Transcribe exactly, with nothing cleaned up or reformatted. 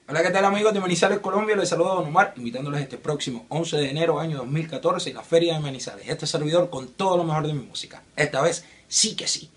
Hola, ¿qué tal amigos de Manizales, Colombia? Les saludo a Don Omar, invitándoles este próximo once de enero año dos mil catorce en la Feria de Manizales. Este servidor con todo lo mejor de mi música. Esta vez sí que sí.